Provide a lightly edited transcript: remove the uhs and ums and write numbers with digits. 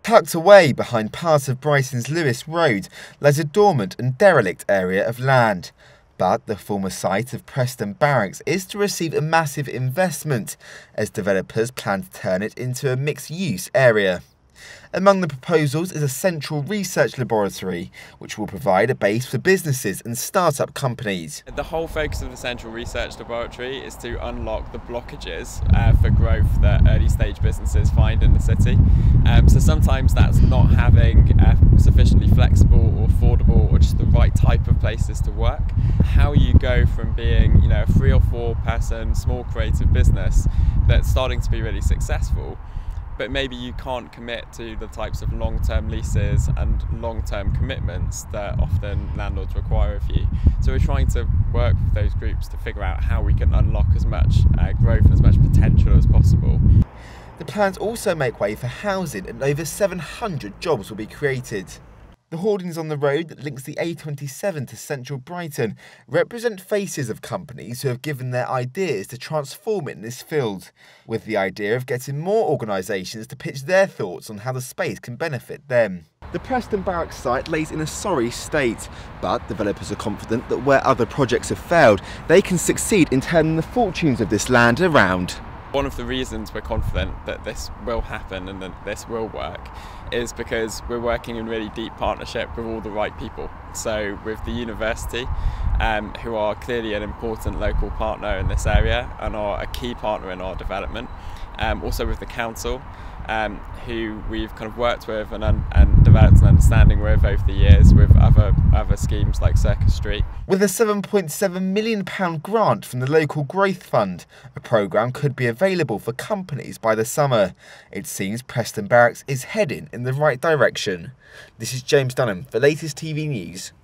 Tucked away behind part of Brighton's Lewis Road lies a dormant and derelict area of land. But the former site of Preston Barracks is to receive a massive investment as developers plan to turn it into a mixed-use area. Among the proposals is a central research laboratory, which will provide a base for businesses and start-up companies. The whole focus of the central research laboratory is to unlock the blockages for growth that early-stage businesses find in the city. So sometimes that's not having sufficiently flexible or affordable or just the right type of places to work. How you go from being, a 3 or 4 person small creative business that's starting to be really successful, but maybe you can't commit to the types of long-term leases and long-term commitments that often landlords require of you. So we're trying to work with those groups to figure out how we can unlock as much growth and as much potential as possible. The plans also make way for housing, and over 700 jobs will be created. The hoardings on the road that links the A27 to central Brighton represent faces of companies who have given their ideas to transform it in this field, with the idea of getting more organisations to pitch their thoughts on how the space can benefit them. The Preston Barracks site lays in a sorry state, but developers are confident that where other projects have failed, they can succeed in turning the fortunes of this land around. One of the reasons we're confident that this will happen and that this will work is because we're working in really deep partnership with all the right people. So with the university, who are clearly an important local partner in this area and are a key partner in our development. Also with the council, who we've kind of worked with and developed an understanding with over the years with other schemes like Circus Street. With a £7.7 million grant from the Local Growth Fund, a programme could be available for companies by the summer. It seems Preston Barracks is heading in the right direction. This is James Dunham for Latest TV News.